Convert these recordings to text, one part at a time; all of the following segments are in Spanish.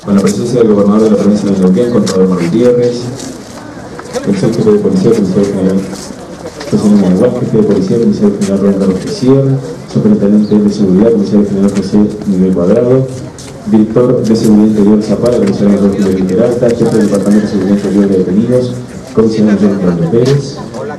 con la presencia del gobernador de la provincia de Neuquén, contador Omar Gutiérrez, el jefe de policía, comisario general José Manuel, jefe de policía, comisario general Rubén Carlos Picier, superintendente de seguridad, comisario general José Miguel Cuadrado, director de seguridad interior Zapala, comisario general Julio Peralta, jefe del departamento de seguridad interior de detenidos, comisario general Pérez.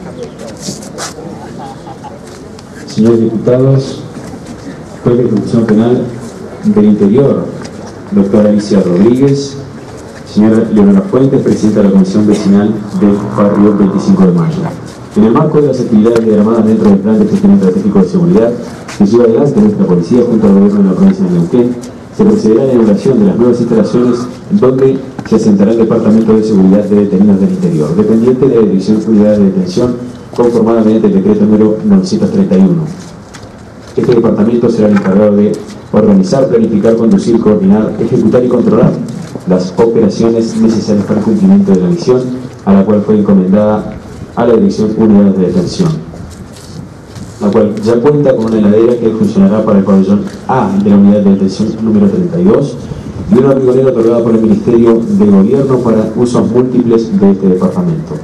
Señores diputados, juez de ejecución penal del Interior, doctora Alicia Rodríguez, señora Leonora Fuentes, presidenta de la Comisión Vecinal del barrio 25 de Mayo. En el marco de las actividades diagramadas dentro del Plan de Gestión Estratégico de Seguridad que lleva adelante nuestra policía junto al gobierno de la provincia de Neuquén, se procederá a la inauguración de las nuevas instalaciones donde se asentará el Departamento de Seguridad de Detenidos del Interior, dependiente de la Dirección de Unidades de Detención, conformada mediante el decreto número 931. Este departamento será el encargado de organizar, planificar, conducir, coordinar, ejecutar y controlar las operaciones necesarias para el cumplimiento de la misión a la cual fue encomendada a la Dirección de Unidades de Detención, la cual ya cuenta con una heladera que funcionará para el pabellón A de la Unidad de Detención número 32 y una rigolera otorgada por el Ministerio de Gobierno para usos múltiples de este departamento.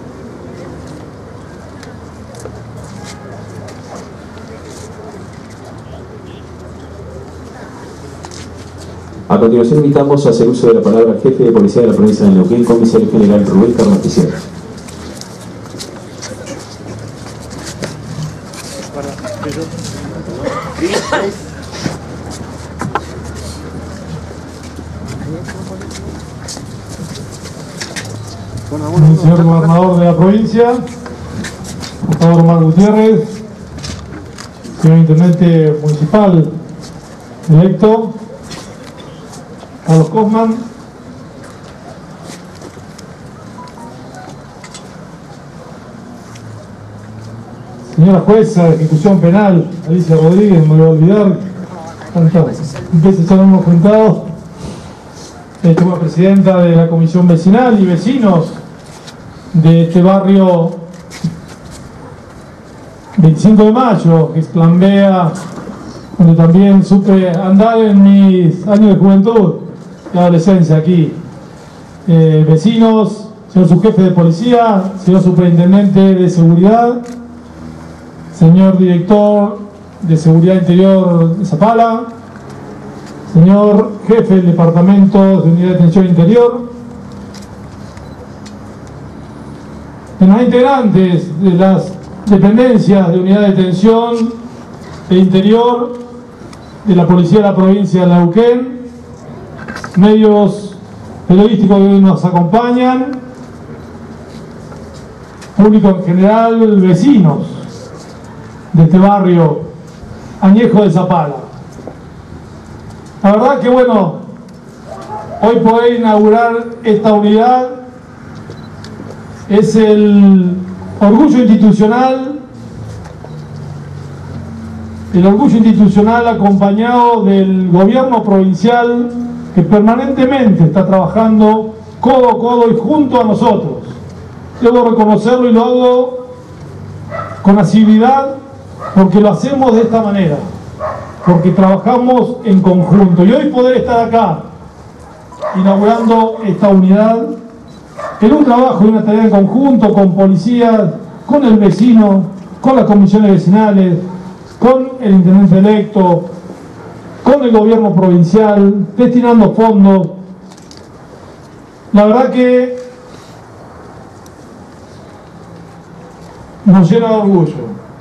A continuación invitamos a hacer uso de la palabra al jefe de policía de la provincia de Neuquén, comisario general Rubén Carlos Picier. Señor gobernador de la provincia, contador Omar Gutiérrez, señor intendente municipal electo, Carlos Cosman, señora jueza de ejecución penal, Alicia Rodríguez, no me voy a olvidar, tantas veces ya nos hemos juntado, como presidenta de la comisión vecinal y vecinos de este barrio 25 de Mayo, que es Plan Bea, donde también supe andar en mis años de juventud y adolescencia aquí. Vecinos, señor subjefe de policía, señor superintendente de seguridad, señor director de seguridad interior de Zapala, señor jefe del departamento de unidad de detención interior, demás integrantes de las dependencias de unidad de detención e interior de la policía de la provincia de Neuquén, medios periodísticos que hoy nos acompañan, público en general, vecinos de este barrio añejo de Zapala. La verdad que bueno, hoy poder inaugurar esta unidad es el orgullo institucional acompañado del gobierno provincial que permanentemente está trabajando codo a codo y junto a nosotros. Debo reconocerlo y lo hago con asiduidad porque lo hacemos de esta manera, porque trabajamos en conjunto. Y hoy poder estar acá inaugurando esta unidad en un trabajo y una tarea en conjunto con policías, con el vecino, con las comisiones vecinales, con el intendente electo, con el gobierno provincial, destinando fondos. La verdad que nos llena de orgullo.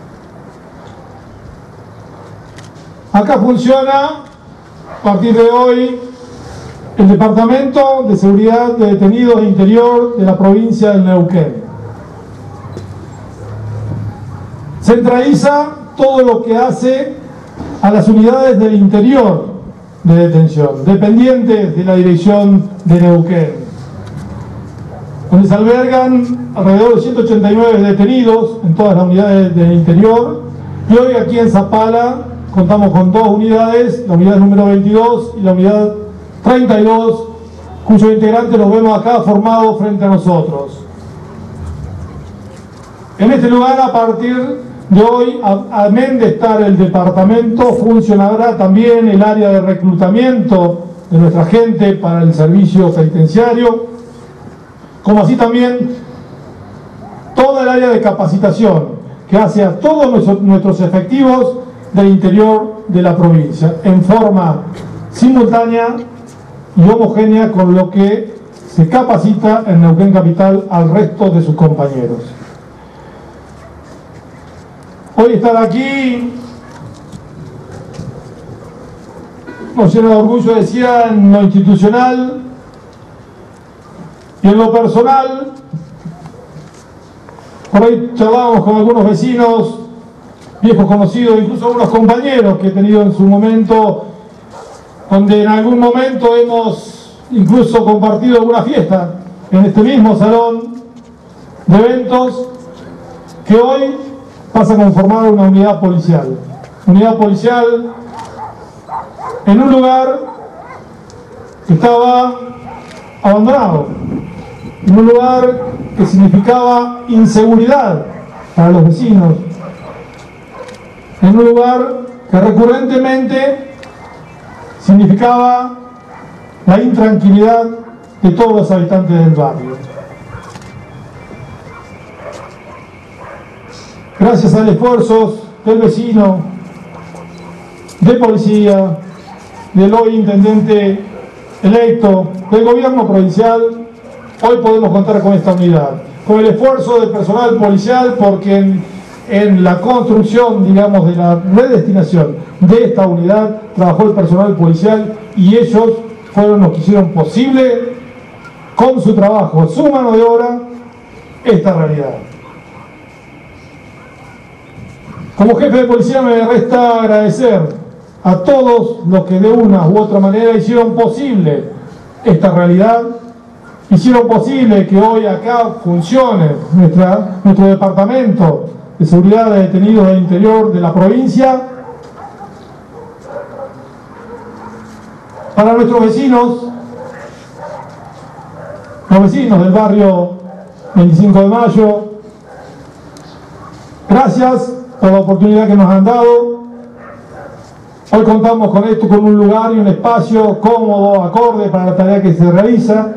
Acá funciona, a partir de hoy, el Departamento de Seguridad de Detenidos de Interior de la provincia de Neuquén. Centraliza todo lo que hace a las unidades del interior de detención, dependientes de la dirección de Neuquén, donde se albergan alrededor de 189 detenidos en todas las unidades del interior, y hoy aquí en Zapala contamos con dos unidades, la unidad número 22 y la unidad 32, cuyos integrantes los vemos acá formados frente a nosotros. En este lugar, a partir de hoy, amén de estar el departamento, funcionará también el área de reclutamiento de nuestra gente para el servicio penitenciario, como así también toda el área de capacitación que hace a todos nuestros efectivos del interior de la provincia, en forma simultánea y homogénea con lo que se capacita en Neuquén Capital al resto de sus compañeros. Hoy estar aquí nos llena de orgullo, decía, en lo institucional y en lo personal. Por ahí charlábamos con algunos vecinos, viejos conocidos, incluso algunos compañeros que he tenido en su momento, donde en algún momento hemos incluso compartido alguna fiesta en este mismo salón de eventos, que hoy pasa a conformar una unidad policial. Unidad policial en un lugar que estaba abandonado, en un lugar que significaba inseguridad para los vecinos, en un lugar que recurrentemente significaba la intranquilidad de todos los habitantes del barrio. Gracias al esfuerzo del vecino, de policía, del hoy intendente electo, del gobierno provincial, hoy podemos contar con esta unidad, con el esfuerzo del personal policial, porque en la construcción, digamos, de la redestinación de esta unidad trabajó el personal policial y ellos fueron los que hicieron posible, con su trabajo, su mano de obra, esta realidad. Como jefe de policía me resta agradecer a todos los que de una u otra manera hicieron posible esta realidad, hicieron posible que hoy acá funcione nuestro departamento de seguridad de detenidos del interior de la provincia. Para nuestros vecinos, los vecinos del barrio 25 de Mayo, gracias por la oportunidad que nos han dado. Hoy contamos con esto, con un lugar y un espacio cómodo, acorde para la tarea que se realiza.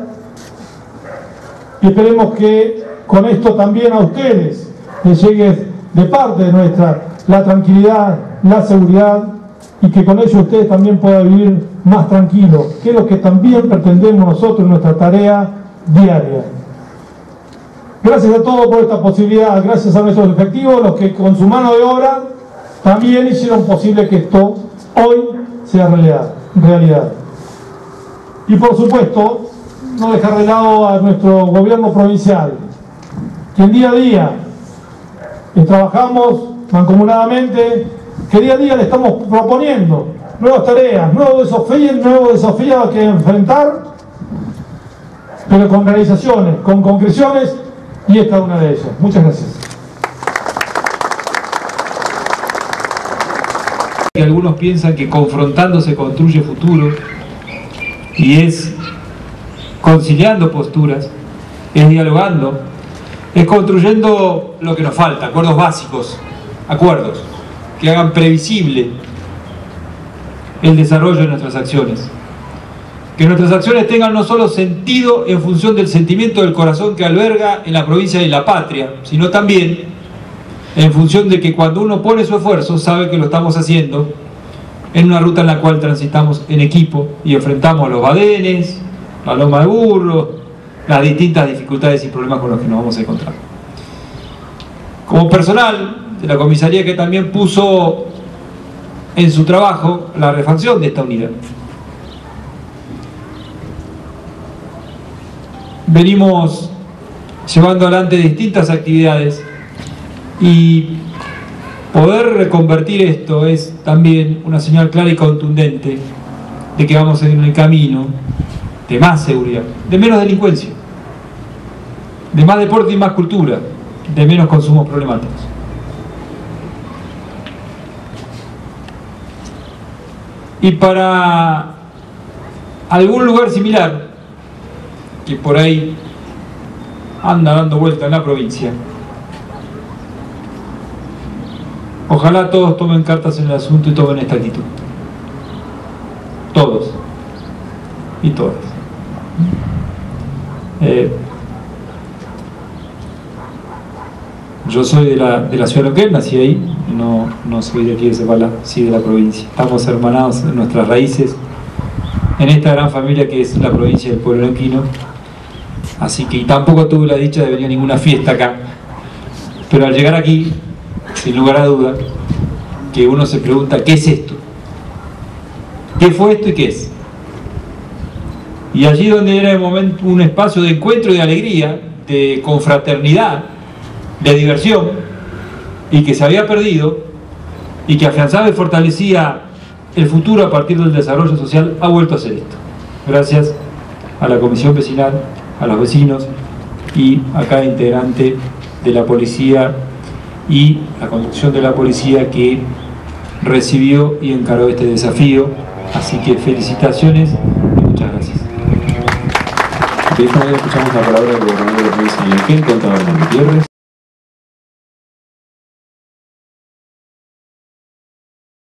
Y esperemos que con esto también a ustedes les llegue de parte de nuestra la tranquilidad, la seguridad, y que con ello ustedes también puedan vivir más tranquilos, que es lo que también pretendemos nosotros en nuestra tarea diaria. Gracias a todos por esta posibilidad, gracias a nuestros efectivos, los que con su mano de obra también hicieron posible que esto hoy sea realidad. Y por supuesto, no dejar de lado a nuestro gobierno provincial, que día a día trabajamos mancomunadamente, que día a día le estamos proponiendo nuevas tareas, nuevos desafíos que enfrentar, pero con realizaciones, con concreciones, y esta es una de ellas. Muchas gracias. Algunos piensan que confrontando se construye futuro, y es conciliando posturas, es dialogando, es construyendo lo que nos falta, acuerdos básicos, acuerdos que hagan previsible el desarrollo de nuestras acciones. Que nuestras acciones tengan no solo sentido en función del sentimiento del corazón que alberga en la provincia y la patria, sino también en función de que cuando uno pone su esfuerzo sabe que lo estamos haciendo en una ruta en la cual transitamos en equipo y enfrentamos los badenes, la loma de burro, las distintas dificultades y problemas con los que nos vamos a encontrar. Como personal de la comisaría que también puso en su trabajo la refacción de esta unidad, venimos llevando adelante distintas actividades, y poder reconvertir esto es también una señal clara y contundente de que vamos en el camino de más seguridad, de menos delincuencia, de más deporte y más cultura, de menos consumos problemáticos. Y para algún lugar similar, que por ahí anda dando vuelta en la provincia, ojalá todos tomen cartas en el asunto y tomen esta actitud. Todos. y todas. Yo soy de la ciudad de Neuquén, nací ahí, no soy de aquí de Cepalá, sí de la provincia. Estamos hermanados en nuestras raíces, en esta gran familia que es la provincia del pueblo neuquino. Así que tampoco tuve la dicha de venir a ninguna fiesta acá. Pero al llegar aquí, sin lugar a duda, que uno se pregunta, ¿qué es esto? ¿Qué fue esto y qué es? Y allí donde era un espacio de encuentro y de alegría, de confraternidad, de diversión, y que se había perdido, y que afianzaba y fortalecía el futuro a partir del desarrollo social, ha vuelto a ser esto. Gracias a la comisión vecinal, a los vecinos y a cada integrante de la policía y la conducción de la policía que recibió y encaró este desafío. Así que felicitaciones y muchas gracias. De esta manera escuchamos la palabra del gobernador de la provincia de Neuquén, contador Hernán Gutiérrez.